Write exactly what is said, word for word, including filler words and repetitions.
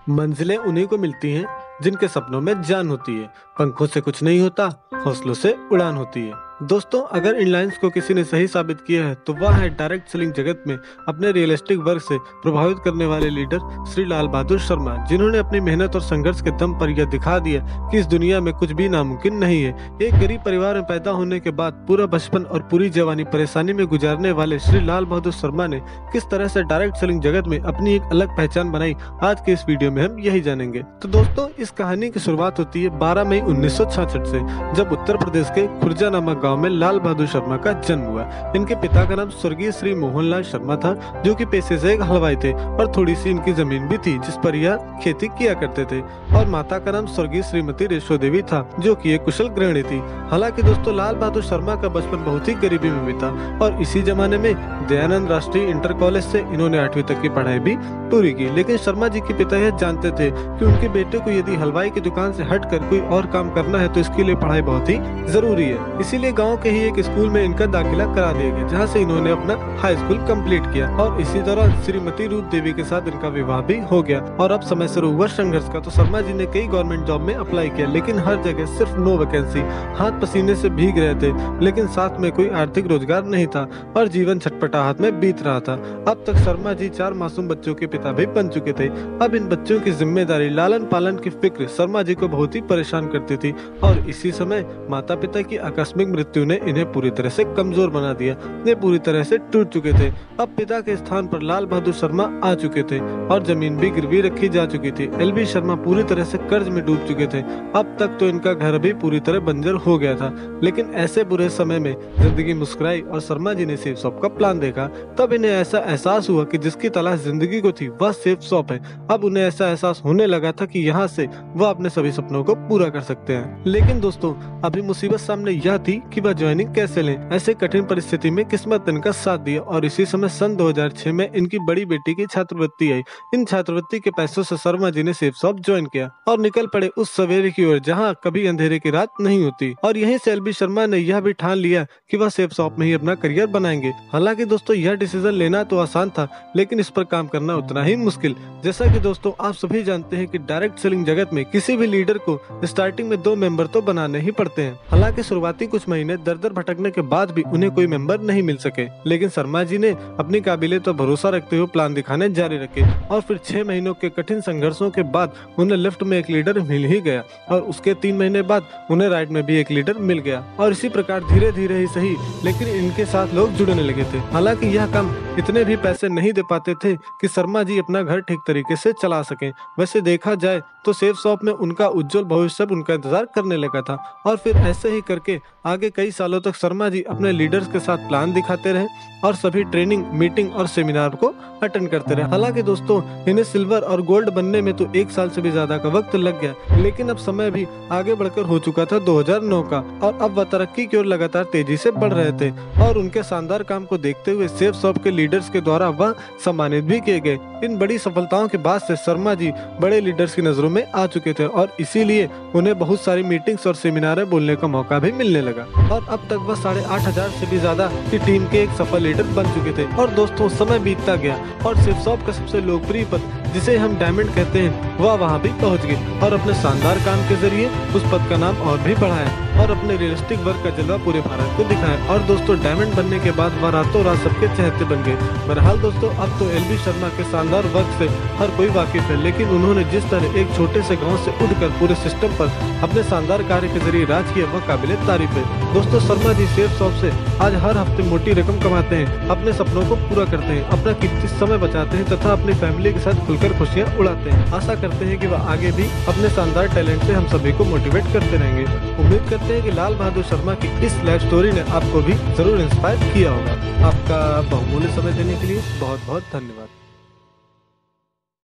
मंजिलें उन्हीं को मिलती हैं जिनके सपनों में जान होती है। पंखों से कुछ नहीं होता, हौसलों से उड़ान होती है। दोस्तों, अगर इन लाइंस को किसी ने सही साबित किया है तो वह है डायरेक्ट सेलिंग जगत में अपने रियलिस्टिक वर्क से प्रभावित करने वाले लीडर श्री लाल बहादुर शर्मा, जिन्होंने अपनी मेहनत और संघर्ष के दम पर यह दिखा दिया कि इस दुनिया में कुछ भी नामुमकिन नहीं है। एक गरीब परिवार में पैदा होने के बाद पूरा बचपन और पूरी जवानी परेशानी में गुजारने वाले श्री लाल बहादुर शर्मा ने किस तरह से डायरेक्ट सेलिंग जगत में अपनी एक अलग पहचान बनाई, आज के इस वीडियो में हम यही जानेंगे। तो दोस्तों, इस कहानी की शुरुआत होती है बारह मई उन्नीस सौ छियासठ से, जब उत्तर प्रदेश के खुर्जा नामक गाँव में लाल बहादुर शर्मा का जन्म हुआ। इनके पिता का नाम स्वर्गीय श्री मोहनलाल शर्मा था, जो कि पेशे से एक हलवाई थे और थोड़ी सी इनकी जमीन भी थी जिस पर यह खेती किया करते थे। और माता का नाम स्वर्गीय श्रीमती रेशो देवी था, जो कि एक कुशल गृहिणी थी। हालांकि दोस्तों, लाल बहादुर शर्मा का बचपन बहुत ही गरीबी में बीता और इसी जमाने में दयानंद राष्ट्रीय इंटर कॉलेज से इन्होंने आठवीं तक की पढ़ाई भी पूरी की। लेकिन शर्मा जी के पिता यह जानते थे कि उनके बेटे को यदि हलवाई की दुकान से हटकर कोई और काम करना है तो इसके लिए पढ़ाई बहुत ही जरूरी है। इसीलिए गाँव के ही एक स्कूल में इनका दाखिला करा दिया गया, जहाँ से इन्होंने अपना हाई स्कूल कंप्लीट किया। और इसी दौरान श्रीमती रूप देवी के साथ इनका विवाह भी हो गया। और अब समय शुरू हुआ संघर्ष का, तो शर्मा जी ने कई गवर्नमेंट जॉब में अप्लाई किया, लेकिन हर जगह सिर्फ नो वैकेंसी। हाथ पसीने से भीग रहे थे, लेकिन साथ में कोई आर्थिक रोजगार नहीं था और जीवन छटपटाहट में बीत रहा था। अब तक शर्मा जी चार मासूम बच्चों के पिता भी बन चुके थे। अब इन बच्चों की जिम्मेदारी, लालन पालन की फिक्र शर्मा जी को बहुत ही परेशान करती थी। और इसी समय माता पिता की आकस्मिक मृत्यु ने इन्हें पूरी तरह से कमजोर बना दिया। ये पूरी तरह से टूट चुके थे। अब पिता के स्थान पर लाल बहादुर शर्मा आ चुके थे और जमीन भी गिरवी रखी जा चुकी थी। एलबी शर्मा पूरी तरह से कर्ज में डूब चुके थे। अब तक तो इनका घर भी पूरी तरह बंजर हो गया था। लेकिन ऐसे बुरे समय में जिंदगी मुस्कुराई और शर्मा जी ने सेफ शॉप का प्लान देखा। तब इन्हें ऐसा एहसास हुआ कि जिसकी तलाश जिंदगी को थी वह सेफ शॉप है। अब उन्हें ऐसा एहसास होने लगा था कि यहाँ से वह अपने सभी सपनों को पूरा कर सकते हैं। लेकिन दोस्तों, अभी मुसीबत सामने यह थी कि वह ज्वाइनिंग कैसे लें। ऐसे कठिन परिस्थिति में किस्मत इनका साथ दिया और इसी समय सन दो हज़ार छह में इनकी बड़ी बेटी की छात्रवृत्ति आई। इन छात्रवृत्ति के पैसों से शर्मा जी ने सेफ शॉप ज्वाइन किया और निकल पड़े उस सवेरे की ओर जहां कभी अंधेरे की रात नहीं होती। और यहीं से एलबी शर्मा ने यह भी ठान लिया कि वह सेफ शॉप में ही अपना करियर बनाएंगे। हालांकि दोस्तों, यह डिसीजन लेना तो आसान था, लेकिन इस पर काम करना उतना ही मुश्किल। जैसा कि दोस्तों आप सभी जानते हैं कि डायरेक्ट सेलिंग जगत में किसी भी लीडर को स्टार्टिंग में दो मेंबर तो बनाने ही पड़ते हैं। हालांकि शुरुआती कुछ महीने दर दर भटकने के बाद भी उन्हें कोई मेंबर नहीं मिल सके, लेकिन शर्मा जी ने अपनी काबिलियत पर भरोसा रखते हुए प्लान दिखाने जारी रखे। और फिर छह महीनों के कठिन संघर्षों के बाद उन्हें लेफ्ट में एक लीडर मिल ही गया और उसके तीन महीने बाद उन्हें राइट में भी एक लीडर मिल गया। और इसी प्रकार धीरे धीरे ही सही, लेकिन इनके साथ लोग जुड़ने लगे थे। हालांकि यह काम इतने भी पैसे नहीं दे पाते थे कि शर्मा जी अपना घर ठीक तरीके से चला सकें। वैसे देखा जाए तो सेफ शॉप में उनका उज्जवल भविष्य उनका इंतजार करने लगा था। और फिर ऐसे ही करके आगे कई सालों तक शर्मा जी अपने लीडर्स के साथ प्लान दिखाते रहे और सभी ट्रेनिंग, मीटिंग और सेमिनार को अटेंड करते रहे। हालांकि दोस्तों, इन्हें सिल्वर और गोल्ड बनने में तो एक साल से भी ज्यादा का वक्त लग गया, लेकिन अब समय भी आगे बढ़कर हो चुका था दो हज़ार नौ का और अब वह तरक्की की ओर लगातार तेजी से बढ़ रहे थे। और उनके शानदार काम को देखते हुए सेफ शॉप के लीडर्स के द्वारा वह सम्मानित भी किए गए। इन बड़ी सफलताओं के बाद से शर्मा जी बड़े लीडर्स की नजरों में आ चुके थे और इसीलिए उन्हें बहुत सारी मीटिंग्स और सेमिनार बोलने का मौका भी मिलने लगा। और अब तक वह साढ़े आठ हजार से भी ज्यादा की टीम के एक सफल लीडर बन चुके थे। और दोस्तों, समय बीतता गया और सेफ शॉप का सबसे लोकप्रिय पद, जिसे हम डायमंड कहते हैं, वह वहाँ भी पहुँच गए और अपने शानदार काम के जरिए उस पद का नाम और भी बढ़ाया और अपने रियलिस्टिक वर्क का जलवा पूरे भारत को दिखाया। और दोस्तों, डायमंड बनने के बाद वह रातों रात सबके चहेते बन गए। बहरहाल दोस्तों, अब तो एलबी शर्मा के शानदार वर्क से हर कोई वाकिफ है, लेकिन उन्होंने जिस तरह एक छोटे से गांव से उठकर पूरे सिस्टम पर अपने शानदार कार्य के जरिए राज किया, वह काबिले तारीफ है। दोस्तों, शर्मा जी सेफ शॉप से आज हर हफ्ते मोटी रकम कमाते हैं, अपने सपनों को पूरा करते हैं, अपना कीमती समय बचाते हैं तथा अपनी फैमिली के साथ खुलकर खुशियाँ उड़ाते हैं। आशा करते हैं कि वह आगे भी अपने शानदार टैलेंट से हम सभी को मोटिवेट करते रहेंगे। उम्मीद करते हैं कि लाल बहादुर शर्मा की इस लाइफ स्टोरी ने आपको भी जरूर इंस्पायर किया होगा। आपका बहुमूल्य समय देने के लिए बहुत बहुत धन्यवाद।